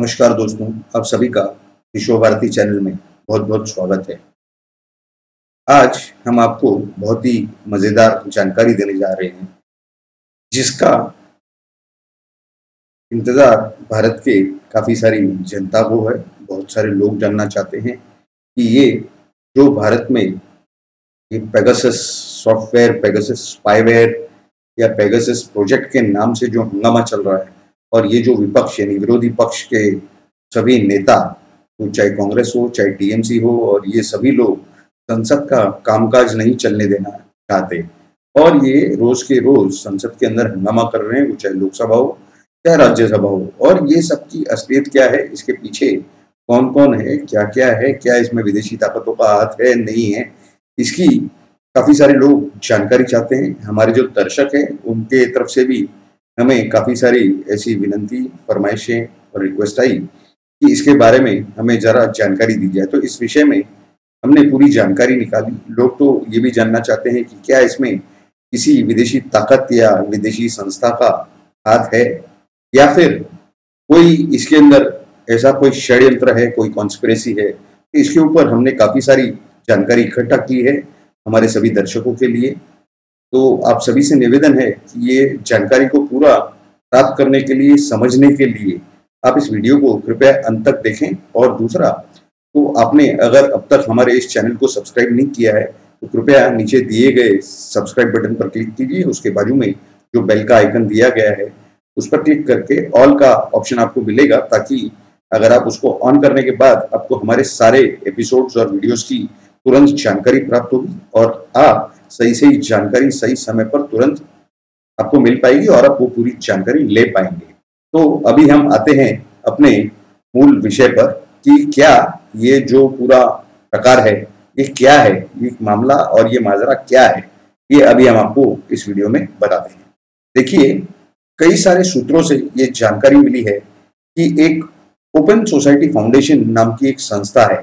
नमस्कार दोस्तों, आप सभी का विश्व भारती चैनल में बहुत बहुत स्वागत है। आज हम आपको बहुत ही मज़ेदार जानकारी देने जा रहे हैं, जिसका इंतज़ार भारत के काफ़ी सारी जनता को है। बहुत सारे लोग जानना चाहते हैं कि ये जो भारत में ये पेगासस सॉफ्टवेयर, पेगासस स्पाईवेयर या पेगासस प्रोजेक्ट के नाम से जो हंगामा चल रहा है, और ये जो विपक्ष यानी विरोधी पक्ष के सभी नेता, तो चाहे कांग्रेस हो चाहे टीएमसी हो, और ये सभी लोग संसद का कामकाज नहीं चलने देना चाहते और ये रोज के रोज संसद के अंदर हंगामा कर रहे हैं, वो चाहे लोकसभा हो चाहे राज्यसभा हो। और ये सब की असलियत क्या है, इसके पीछे कौन कौन है, क्या क्या है, क्या इसमें विदेशी ताकतों का हाथ है नहीं है, इसकी काफ़ी सारे लोग जानकारी चाहते हैं। हमारे जो दर्शक हैं उनके तरफ से भी हमें काफ़ी सारी ऐसी विनंती, फरमाइशें और रिक्वेस्ट आई कि इसके बारे में हमें ज़रा जानकारी दी जाए। तो इस विषय में हमने पूरी जानकारी निकाली। लोग तो ये भी जानना चाहते हैं कि क्या इसमें किसी विदेशी ताकत या विदेशी संस्था का हाथ है, या फिर कोई इसके अंदर ऐसा कोई षड्यंत्र है, कोई कॉन्स्पिरेसी है। इसके ऊपर हमने काफ़ी सारी जानकारी इकट्ठा की है हमारे सभी दर्शकों के लिए। तो आप सभी से निवेदन है कि ये जानकारी को पूरा प्राप्त करने के लिए, समझने के लिए आप इस वीडियो को कृपया अंत तक देखें। और दूसरा, तो आपने अगर अब तक हमारे इस चैनल को सब्सक्राइब नहीं किया है तो कृपया नीचे दिए गए सब्सक्राइब बटन पर क्लिक कीजिए। उसके बाजू में जो बेल का आइकन दिया गया है उस पर क्लिक करके ऑल का ऑप्शन आपको मिलेगा, ताकि अगर आप उसको ऑन करने के बाद आपको हमारे सारे एपिसोड्स और वीडियोस की तुरंत जानकारी प्राप्त होगी और आप सही जानकारी सही समय पर तुरंत आपको मिल पाएगी और आप वो पूरी जानकारी ले पाएंगे। तो अभी हम आते हैं अपने मूल विषय पर कि क्या ये जो पूरा प्रकार है ये क्या है, ये मामला और ये माजरा क्या है, ये अभी हम आपको इस वीडियो में बताते हैं। देखिए, कई सारे सूत्रों से ये जानकारी मिली है कि एक ओपन सोसाइटी फाउंडेशन नाम की एक संस्था है,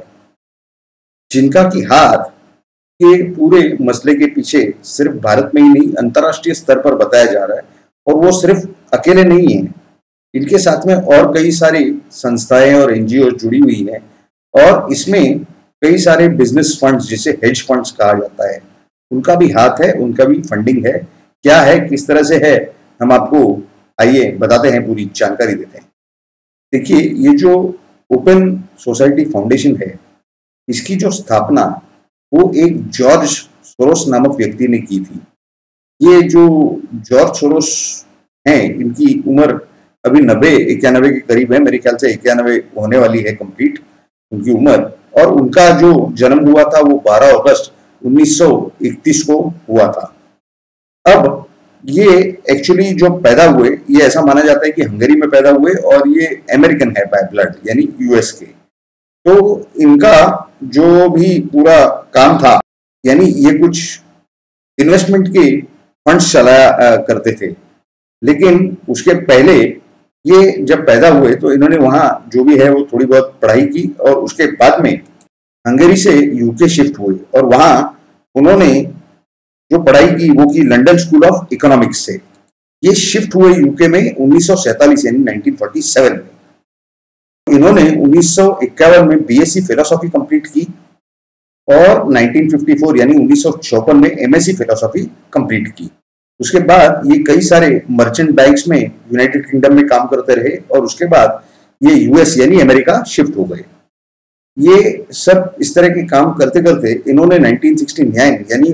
जिनका की हाथ के पूरे मसले के पीछे सिर्फ भारत में ही नहीं अंतर्राष्ट्रीय स्तर पर बताया जा रहा है। और वो सिर्फ अकेले नहीं है, इनके साथ में और कई सारी संस्थाएं और एनजीओ जुड़ी हुई हैं, और इसमें कई सारे बिजनेस फंड्स, जिसे हेज फंड्स कहा जाता है, उनका भी हाथ है, उनका भी फंडिंग है। क्या है, किस तरह से है, हम आपको आइए बताते हैं, पूरी जानकारी देते हैं। देखिए, ये जो ओपन सोसाइटी फाउंडेशन है, इसकी जो स्थापना वो एक जॉर्ज सोरोस नामक व्यक्ति ने की थी। ये जो जॉर्ज सोरोस हैं, इनकी उम्र अभी 90-91 के करीब है, मेरे ख्याल से 91 होने वाली है कंप्लीट उनकी उम्र। और उनका जो जन्म हुआ था वो 12 अगस्त 1931 को हुआ था। अब ये एक्चुअली जो पैदा हुए, ये ऐसा माना जाता है कि हंगरी में पैदा हुए और ये अमेरिकन है बाय ब्लड, यानी यूएस के। तो इनका जो भी पूरा काम था, यानी ये कुछ इन्वेस्टमेंट के फंड्स चलाया करते थे। लेकिन उसके पहले ये जब पैदा हुए तो इन्होंने वहाँ जो भी है वो थोड़ी बहुत पढ़ाई की, और उसके बाद में हंगरी से यूके शिफ्ट हुए, और वहाँ उन्होंने जो पढ़ाई की वो की लंदन स्कूल ऑफ इकोनॉमिक्स से। ये शिफ्ट हुए यूके में 1947 यानी 1947 में। इन्होंने 1951 में बीएससी फिलोसॉफी कंप्लीट की और 1954 यानी 1954 में एमएससी फिलोसॉफी कंप्लीट की। उसके बाद ये कई सारे मर्चेंट बैंक्स में यूनाइटेड किंगडम में काम करते रहे, और उसके बाद ये यूएस यानी अमेरिका शिफ्ट हो गए। ये सब इस तरह के काम करते करते इन्होंने 1969 यानी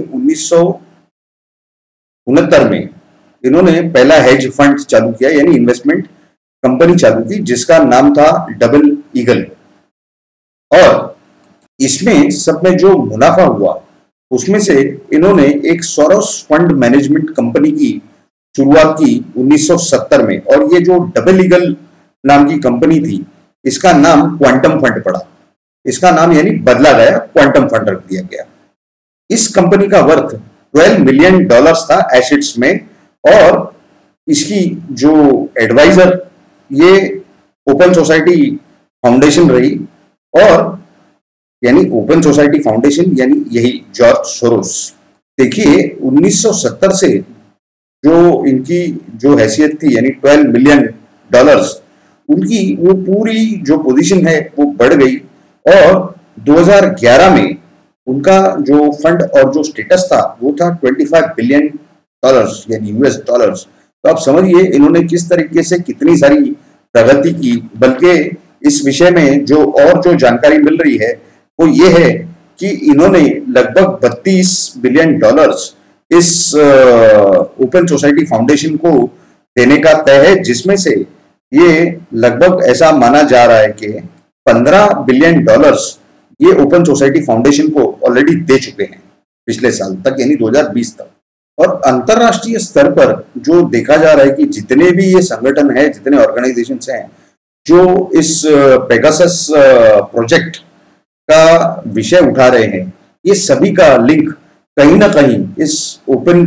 1969 में इन्होंने पहला हेज फंड चालू किया, यानी इन्वेस्टमेंट कंपनी चालू की, जिसका नाम था डबल ईगल। और इसमें सब में जो मुनाफा हुआ उसमें से इन्होंने एक सोरोस फंड मैनेजमेंट कंपनी की शुरुआत की 1970 में। और ये जो डबल ईगल नाम की कंपनी थी, इसका नाम क्वांटम फंड पड़ा। इसका नाम यानी बदला गया, क्वांटम फंड रख दिया गया। इस कंपनी का वर्थ $12 मिलियन था एसेट्स में, और इसकी जो एडवाइजर ये ओपन सोसाइटी फाउंडेशन रही। और यानी ओपन सोसाइटी फाउंडेशन यानी यही जॉर्ज सोरोस। देखिए, 1970 से जो इनकी जो हैसियत थी, यानी $12 मिलियन, उनकी वो पूरी जो पोजीशन है वो बढ़ गई और 2011 में उनका जो फंड और जो स्टेटस था वो था $25 बिलियन यानी US डॉलर्स। तो आप समझिए इन्होंने किस तरीके से कितनी सारी प्रगति की। बल्कि इस विषय में जो जानकारी मिल रही है वो ये है कि इन्होंने लगभग $32 बिलियन इस ओपन सोसाइटी फाउंडेशन को देने का तय है, जिसमें से ये लगभग ऐसा माना जा रहा है कि $15 बिलियन ये ओपन सोसाइटी फाउंडेशन को ऑलरेडी दे चुके हैं पिछले साल तक, यानी 2020 तक। और अंतरराष्ट्रीय स्तर पर जो देखा जा रहा है कि जितने भी ये संगठन है, जितने ऑर्गेनाइजेशंस हैं जो इस पेगासस प्रोजेक्ट का विषय उठा रहे हैं, ये सभी का लिंक कहीं ना कहीं इस ओपन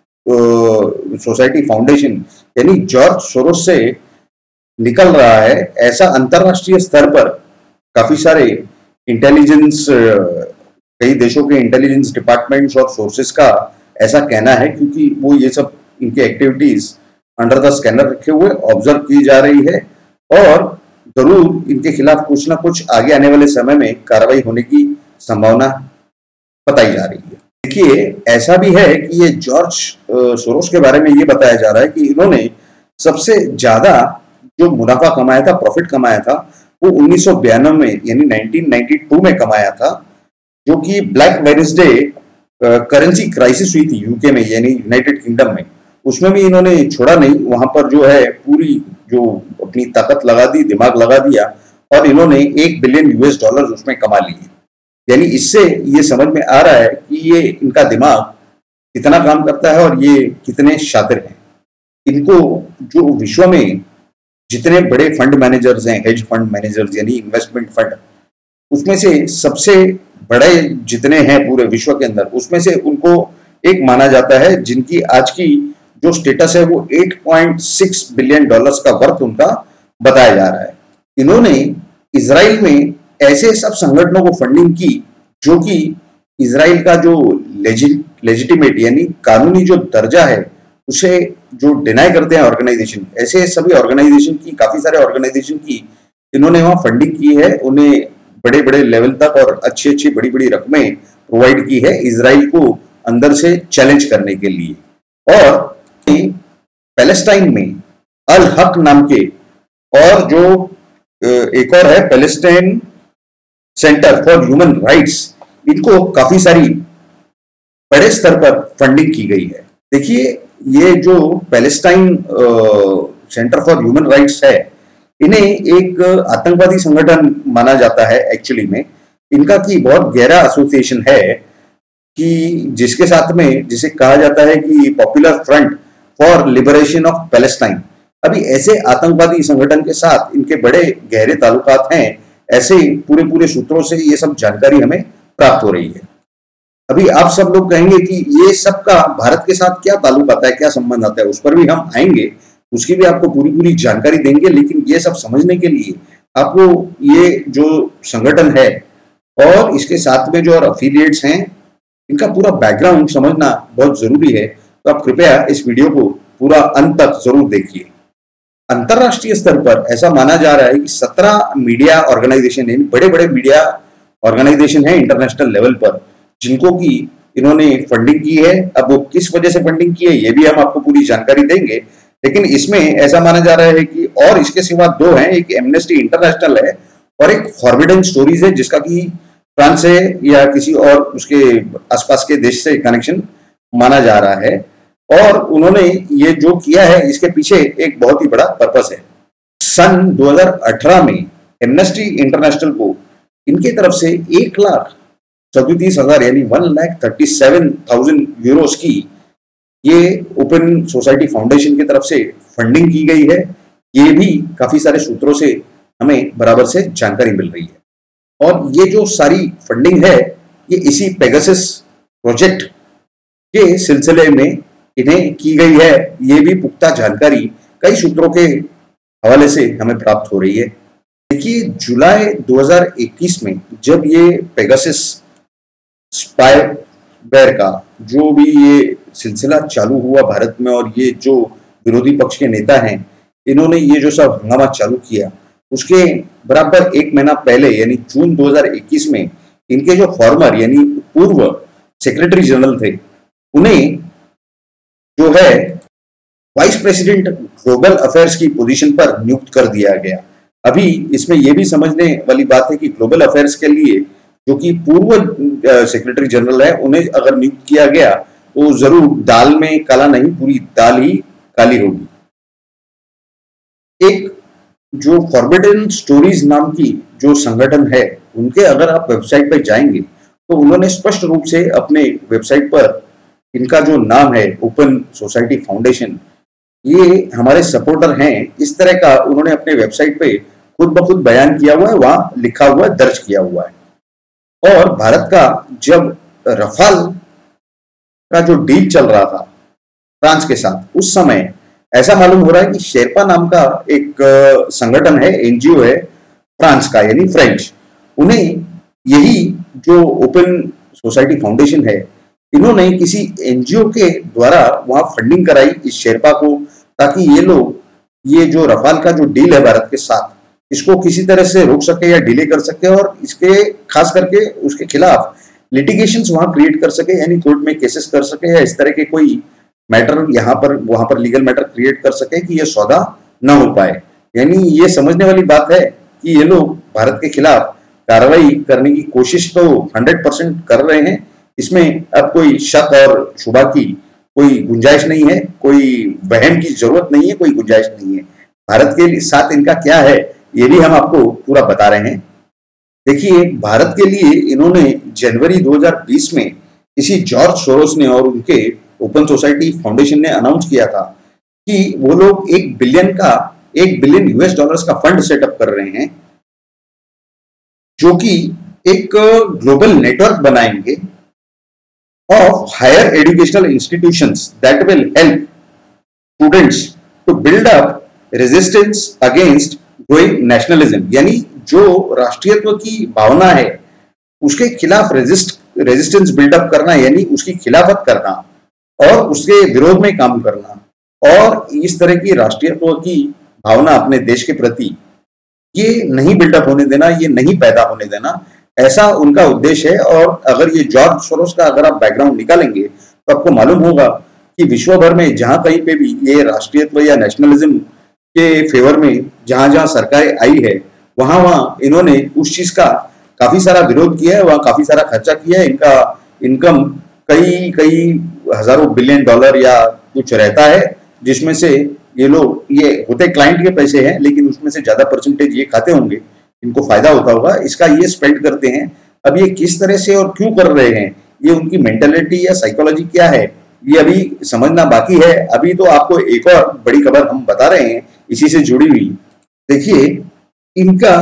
सोसाइटी फाउंडेशन यानी जॉर्ज सोरोस से निकल रहा है। ऐसा अंतरराष्ट्रीय स्तर पर काफी सारे इंटेलिजेंस, कई देशों के इंटेलिजेंस डिपार्टमेंट्स और सोर्सेस का ऐसा कहना है, क्योंकि वो ये सब इनकी एक्टिविटीज अंडर द स्कैनर रखे हुए ऑब्जर्व की जा रही है और जरूर इनके खिलाफ कुछ ना कुछ आगे आने वाले समय में कार्रवाई होने की संभावना बताई जा रही है। देखिए, ऐसा भी है कि ये जॉर्ज सोरोस के बारे में ये बताया जा रहा है कि इन्होंने सबसे ज्यादा जो मुनाफा कमाया था, प्रॉफिट कमाया था, वो 1992 में यानी 1992 में कमाया था, जो कि ब्लैक वेडनेसडे करेंसी क्राइसिस हुई थी यूके में यानी यूनाइटेड किंगडम में। उसमें भी इन्होंने छोड़ा नहीं, वहां पर जो है पूरी जो अपनी ताकत लगा दी, दिमाग लगा दिया और इन्होंने $1 बिलियन उसमें कमा लिए। यानी इससे ये समझ में आ रहा है कि ये इनका दिमाग कितना काम करता है और ये कितने शातिर हैं। इनको जो विश्व में जितने बड़े फंड मैनेजर्स हैं, हेज फंड मैनेजर्स यानी इन्वेस्टमेंट फंड, उसमें से सबसे बड़े जितने हैं पूरे विश्व के अंदर, उसमें से उनको एक माना जाता है जिनकी आज की जो स्टेटस है वो $8.6 बिलियन का वर्थ उनका बताया जा रहा है। इन्होंने इजराइल में ऐसे सब संगठनों को फंडिंग की जो कि इजराइल का जो लेजिटिमेट यानी कानूनी जो दर्जा है उसे जो डिनाई करते हैं ऑर्गेनाइजेशन, ऐसे सभी ऑर्गेनाइजेशन की, काफी सारे ऑर्गेनाइजेशन की इन्होंने वहां फंडिंग की है, उन्हें बड़े बड़े लेवल तक और अच्छी अच्छी बड़ी बड़ी रकमें प्रोवाइड की है इजराइल को अंदर से चैलेंज करने के लिए। और पैलेस्टाइन में अल हक नाम के और जो एक और है Palestine centre for human rights, इनको काफी सारी बड़े स्तर पर फंडिंग की गई है। देखिए, ये जो Palestine centre for human rights है, इन्हें एक आतंकवादी संगठन माना जाता है एक्चुअली में। इनका की बहुत गहरा एसोसिएशन है कि जिसके साथ में जिसे कहा जाता है कि popular front for liberation of Palestine. अभी ऐसे आतंकवादी संगठन के साथ इनके बड़े गहरे ताल्लुकात हैं, ऐसे पूरे पूरे सूत्रों से ये सब जानकारी हमें प्राप्त हो रही है। अभी आप सब लोग कहेंगे कि ये सब का भारत के साथ क्या ताल्लुक आता है, क्या संबंध आता है, उस पर भी हम आएंगे, उसकी भी आपको पूरी पूरी जानकारी देंगे। लेकिन ये सब समझने के लिए आपको ये जो संगठन है और इसके साथ में जो और अफिलिएट्स हैं, इनका पूरा बैकग्राउंड समझना बहुत जरूरी है। तो आप कृपया इस वीडियो को पूरा अंत तक जरूर देखिए। अंतरराष्ट्रीय स्तर पर ऐसा माना जा रहा है कि 17 मीडिया ऑर्गेनाइजेशन है, बड़े बड़े मीडिया ऑर्गेनाइजेशन है इंटरनेशनल लेवल पर, जिनको की इन्होंने फंडिंग की है। अब वो किस वजह से फंडिंग की है ये भी हम आपको पूरी जानकारी देंगे, लेकिन इसमें ऐसा माना जा रहा है कि और इसके सिवा दो हैं, एक एमनेस्टी इंटरनेशनल है और एक फॉरबिडन स्टोरीज है, जिसका कि फ्रांस से या किसी और उसके आसपास के देश से कनेक्शन माना जा रहा है। और उन्होंने ये जो किया है इसके पीछे एक बहुत ही बड़ा पर्पस है। सन 2018 में एमनेस्टी इंटरनेशनल को इनके तरफ से 1,37,000 यानी 1,37,000 यूरोस की ये ओपन सोसाइटी फाउंडेशन की तरफ से फंडिंग की गई है। ये भी काफी सारे सूत्रों से हमें बराबर से जानकारी मिल रही है। और ये जो सारी फंडिंग है ये इसी पेगासस प्रोजेक्ट के सिलसिले में इन्हें की गई है। ये भी पुख्ता जानकारी कई सूत्रों के हवाले से हमें प्राप्त हो रही है। देखिए, जुलाई 2021 में जब ये पेगासस स्पाईवेयर का जो भी ये सिलसिला चालू हुआ भारत में, और ये जो विरोधी पक्ष के नेता हैं इन्होंने ये जो सब हंगामा चालू किया, उसके बराबर एक महीना पहले यानी जून 2021 में इनके जो फॉर्मर यानी पूर्व सेक्रेटरी जनरल थे, उन्हें जो है वाइस प्रेसिडेंट ग्लोबल अफेयर्स की पोजीशन पर नियुक्त कर दिया गया। अभी इसमें यह भी समझने वाली बात है कि ग्लोबल अफेयर्स के लिए जो कि पूर्व सेक्रेटरी जनरल है, उन्हें अगर नियुक्त किया गया तो जरूर दाल में काला नहीं, पूरी दाल ही काली होगी। एक जो फॉरबिडन स्टोरीज नाम की जो संगठन है, उनके अगर आप वेबसाइट पर जाएंगे तो उन्होंने स्पष्ट रूप से अपने वेबसाइट पर इनका जो नाम है ओपन सोसाइटी फाउंडेशन, ये हमारे सपोर्टर हैं, इस तरह का उन्होंने अपने वेबसाइट पे खुद ब खुद बयान किया हुआ है, वहां लिखा हुआ है, दर्ज किया हुआ है। और भारत का जब रफाल का जो डील चल रहा था फ्रांस के साथ, उस समय ऐसा मालूम हो रहा है कि शेरपा नाम का एक संगठन है, एनजीओ है फ्रांस का यानी फ्रेंच, उन्हें यही जो ओपन सोसाइटी फाउंडेशन है, इन्होंने किसी एनजीओ के द्वारा वहां फंडिंग कराई इस शेरपा को, ताकि ये लोग ये जो रफाल का जो डील है भारत के साथ, इसको किसी तरह से रोक सके या डिले कर सके और इसके खास करके उसके खिलाफ लिटिगेशंस वहां क्रिएट कर सके, यानी कोर्ट में केसेस कर सके या इस तरह के कोई मैटर यहाँ पर वहां पर लीगल मैटर क्रिएट कर सके कि ये सौदा न हो पाए। यानी ये समझने वाली बात है कि ये लोग भारत के खिलाफ कार्रवाई करने की कोशिश तो 100% कर रहे हैं, इसमें अब कोई शक और शुबा की कोई गुंजाइश नहीं है, कोई वहम की जरूरत नहीं है, कोई गुंजाइश नहीं है। भारत के साथ इनका क्या है ये भी हम आपको पूरा बता रहे हैं। देखिए, भारत के लिए इन्होंने जनवरी 2020 में इसी जॉर्ज सोरोस ने और उनके ओपन सोसाइटी फाउंडेशन ने अनाउंस किया था कि वो लोग $1 बिलियन यूएस डॉलर्स का फंड सेटअप कर रहे हैं, जो कि एक ग्लोबल नेटवर्क बनाएंगे of higher educational institutions that will help students to build up resistance against growing nationalism। यानी जो राष्ट्रीयत्व की भावना है उसके खिलाफ रेजिस्टेंस बिल्डअप करना, यानी उसकी खिलाफत करना और उसके विरोध में काम करना, और इस तरह की राष्ट्रीयत्व की भावना अपने देश के प्रति ये नहीं बिल्डअप होने देना, ये नहीं पैदा होने देना, ऐसा उनका उद्देश्य है। और अगर ये जॉर्ज सोरोस का अगर आप बैकग्राउंड निकालेंगे तो आपको मालूम होगा कि विश्व भर में जहां कहीं पे भी ये राष्ट्रीयत्व या नेशनलिज्म के फेवर में जहां जहां सरकारें आई है, वहां वहां इन्होंने उस चीज का काफी सारा विरोध किया है, वहां काफी सारा खर्चा किया है। इनका इनकम कई हजारों बिलियन डॉलर या कुछ रहता है, जिसमें से ये लोग, ये होते क्लाइंट के पैसे हैं लेकिन उसमें से ज्यादा परसेंटेज ये खाते होंगे, इनको फायदा होता होगा, इसका ये स्पेंड करते हैं। अब ये किस तरह से और क्यों कर रहे हैं, ये उनकी मेंटालिटी या साइकोलॉजी क्या है, ये अभी समझना बाकी है। अभी तो आपको एक और बड़ी खबर हम बता रहे हैं इसी से जुड़ी हुई। देखिए, इनका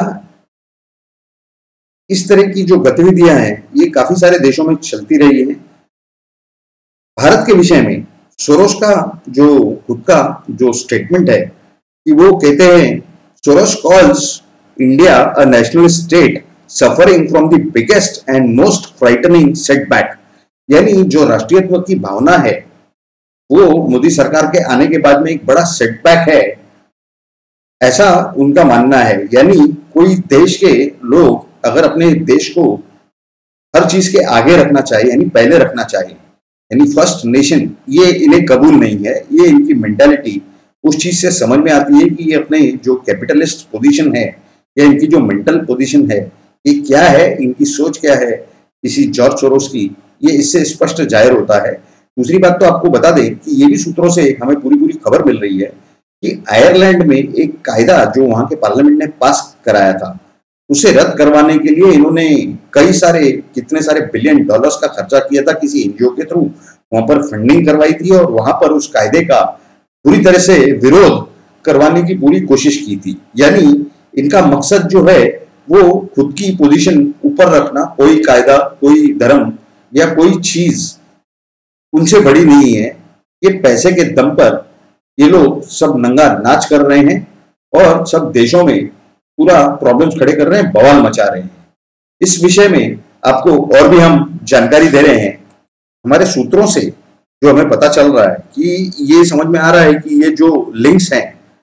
इस तरह की जो गतिविधियां हैं ये काफी सारे देशों में चलती रही है। भारत के विषय में सोरोस का जो खुद का जो स्टेटमेंट है कि वो कहते हैं, Soros calls India a national state suffering from the biggest and most frightening setback। यानी जो राष्ट्रीयत्व की भावना है वो मोदी सरकार के आने के बाद में एक बड़ा सेटबैक है, ऐसा उनका मानना है। यानी कोई देश के लोग अगर अपने देश को हर चीज के आगे रखना चाहिए, यानी पहले रखना चाहिए, यानी फर्स्ट नेशन, ये इन्हें कबूल नहीं है। ये इनकी मेंटालिटी उस चीज से समझ में आती है कि ये अपने जो कैपिटलिस्ट पोजीशन है या इनकी जो मेंटल पोजीशन है ये क्या है, इनकी सोच क्या है इसी जॉर्ज सोरोस की, ये इससे स्पष्ट जाहिर होता है। दूसरी बात तो आपको बता दें कि ये भी सूत्रों से हमें पूरी खबर मिल रही है कि आयरलैंड में एक कायदा जो वहां के पार्लियामेंट ने पास कराया था, उसे रद्द करवाने के लिए इन्होंने कितने सारे बिलियन डॉलर्स का खर्चा किया था, किसी एनजीओ के थ्रू वहां पर फंडिंग करवाई थी और वहां पर उस कायदे का पूरी तरह से विरोध करवाने की पूरी कोशिश की थी। यानी इनका मकसद जो है वो खुद की पोजीशन ऊपर रखना, कोई कायदा, कोई धर्म या कोई चीज उनसे बड़ी नहीं है। ये पैसे के दम पर ये लोग सब नंगा नाच कर रहे हैं और सब देशों में पूरा प्रॉब्लम्स खड़े कर रहे हैं, बवाल मचा रहे हैं। इस विषय में आपको और भी हम जानकारी दे रहे हैं। हमारे सूत्रों से जो हमें पता चल रहा है कि ये समझ में आ रहा है कि ये जो लिंक्स हैं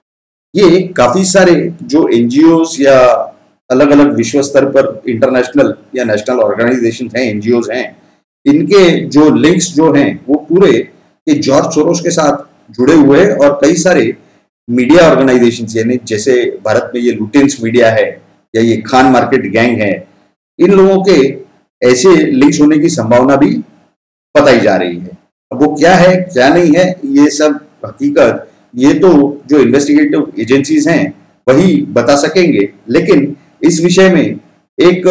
ये काफी सारे जो एनजीओज या अलग अलग विश्व स्तर पर इंटरनेशनल या नेशनल ऑर्गेनाइजेशन हैं, एनजीओज हैं, इनके जो लिंक्स जो हैं वो पूरे ये जॉर्ज सोरोस के साथ जुड़े हुए हैं। और कई सारे मीडिया ऑर्गेनाइजेशंस, यानी जैसे भारत में ये लुटेंस मीडिया है या ये खान मार्केट गैंग है, इन लोगों के ऐसे लिंक्स होने की संभावना भी बताई जा रही है। अब वो क्या है क्या नहीं है, ये सब हकीकत ये तो जो इन्वेस्टिगेटिव एजेंसीज हैं वही बता सकेंगे। लेकिन इस विषय में एक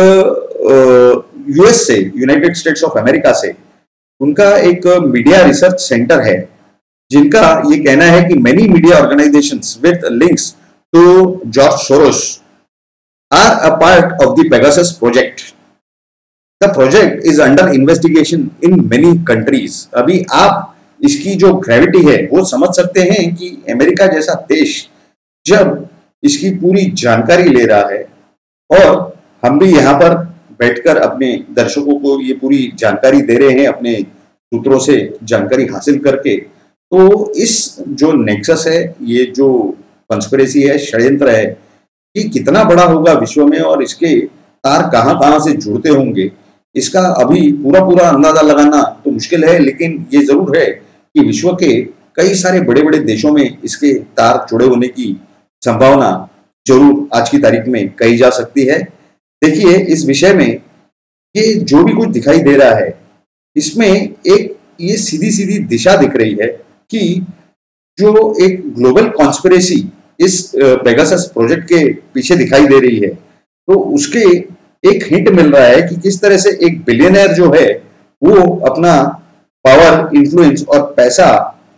यूएस से, यूनाइटेड स्टेट्स ऑफ अमेरिका से, उनका एक मीडिया रिसर्च सेंटर है जिनका ये कहना है कि many media organisations with links to George Soros are a part of the Pegasus project. The project is under investigation in many countries. अभी आप इसकी जो ग्रेविटी है वो समझ सकते हैं कि अमेरिका जैसा देश जब इसकी पूरी जानकारी ले रहा है, और हम भी यहाँ पर बैठकर अपने दर्शकों को ये पूरी जानकारी दे रहे हैं अपने सूत्रों से जानकारी हासिल करके, तो इस जो नेक्सस है, ये जो कंस्पिरेसी है, षड्यंत्र है, ये कितना बड़ा होगा विश्व में और इसके तार कहाँ कहाँ से जुड़ते होंगे, इसका अभी पूरा अंदाजा लगाना तो मुश्किल है। लेकिन ये जरूर है कि विश्व के कई सारे बड़े बड़े देशों में इसके तार जुड़े होने की संभावना जरूर आज की तारीख में कही जा सकती है। देखिए, इस विषय में ये जो भी कुछ दिखाई दे रहा है, इसमें एक ये सीधी सीधी दिशा दिख रही है कि जो एक ग्लोबल कॉन्स्पिरेसी इस पेगासस प्रोजेक्ट के पीछे दिखाई दे रही है, तो उसके एक हिंट मिल रहा है कि किस तरह से एक बिलियनर जो है वो अपना पावर, इन्फ्लुएंस और पैसा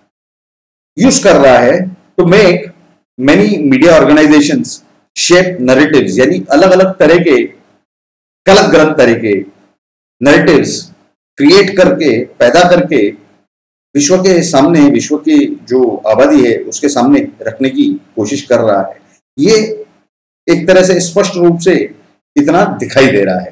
यूज कर रहा है to make many media organisations shape narratives, यानी अलग अलग तरह के गलत गलत तरह के नरेटिव्स क्रिएट करके, पैदा करके विश्व के सामने, विश्व की जो आबादी है उसके सामने रखने की कोशिश कर रहा है। ये एक तरह से स्पष्ट रूप से इतना दिखाई दे रहा है।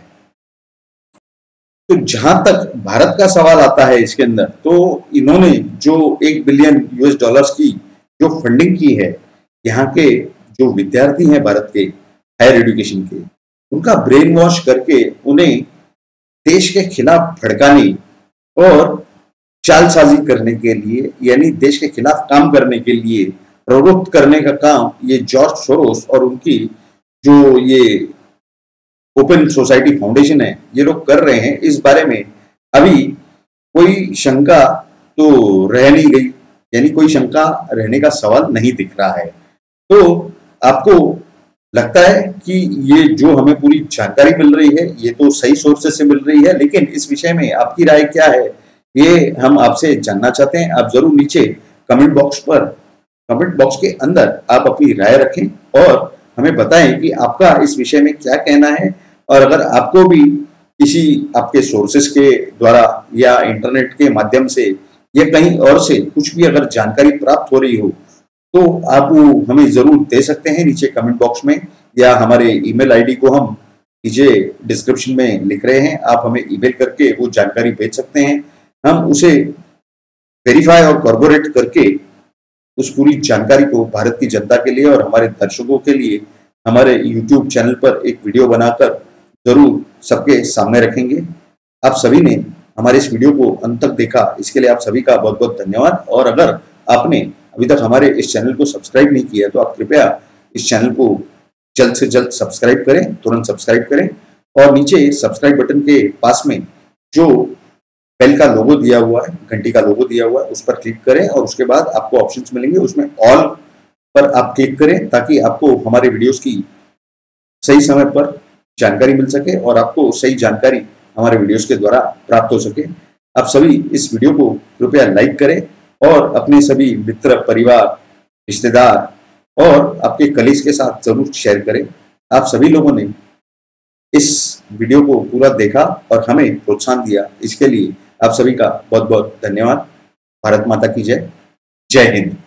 तो जहां तक भारत का सवाल आता है इसके अंदर, तो इन्होंने जो 1 बिलियन यूएस डॉलर्स की जो फंडिंग की है, यहाँ के जो विद्यार्थी हैं भारत के हायर एजुकेशन के, उनका ब्रेन वॉश करके उन्हें देश के खिलाफ भड़काने और चालसाजी करने के लिए, यानी देश के खिलाफ काम करने के लिए प्रवृत्त करने का काम ये जॉर्ज सोरोस और उनकी जो ये ओपन सोसाइटी फाउंडेशन है, ये लोग कर रहे हैं। इस बारे में अभी कोई शंका तो रह नहीं गई, यानी कोई शंका रहने का सवाल नहीं दिख रहा है। तो आपको लगता है कि ये जो हमें पूरी जानकारी मिल रही है ये तो सही सोर्सेस से मिल रही है, लेकिन इस विषय में आपकी राय क्या है ये हम आपसे जानना चाहते हैं। आप जरूर नीचे कमेंट बॉक्स के अंदर आप अपनी राय रखें और हमें बताएं कि आपका इस विषय में क्या कहना है। और अगर आपको भी किसी आपके सोर्सेस के द्वारा या इंटरनेट के माध्यम से या कहीं और से कुछ भी अगर जानकारी प्राप्त हो रही हो, तो आप वो हमें जरूर दे सकते हैं नीचे कमेंट बॉक्स में, या हमारे ईमेल आईडी को हम नीचे डिस्क्रिप्शन में लिख रहे हैं, आप हमें ईमेल करके वो जानकारी भेज सकते हैं। हम उसे वेरीफाई और कॉर्पोरेट करके उस पूरी जानकारी को भारत की जनता के लिए और हमारे दर्शकों के लिए हमारे YouTube चैनल पर एक वीडियो बनाकर जरूर सबके सामने रखेंगे। आप सभी ने हमारे इस वीडियो को अंत तक देखा, इसके लिए आप सभी का बहुत बहुत धन्यवाद। और अगर आपने अभी तक हमारे इस चैनल को सब्सक्राइब नहीं किया तो आप कृपया इस चैनल को जल्द से जल्द सब्सक्राइब करें, तुरंत सब्सक्राइब करें। और नीचे सब्सक्राइब बटन के पास में जो बेल का लोगो दिया हुआ है, घंटी का लोगो दिया हुआ है, उस पर क्लिक करें और उसके बाद आपको ऑप्शंस मिलेंगे, उसमें ऑल पर आप क्लिक करें ताकि आपको हमारे वीडियोस की सही समय पर जानकारी मिल सके और आपको सही जानकारी हमारे वीडियोस के द्वारा प्राप्त हो सके। आप सभी इस वीडियो को कृपया लाइक करें और अपने सभी मित्र, परिवार, रिश्तेदार और आपके कलीग्स के साथ जरूर शेयर करें। आप सभी लोगों ने इस वीडियो को पूरा देखा और हमें प्रोत्साहन दिया, इसके लिए आप सभी का बहुत बहुत धन्यवाद। भारत माता की जय। जय हिंद।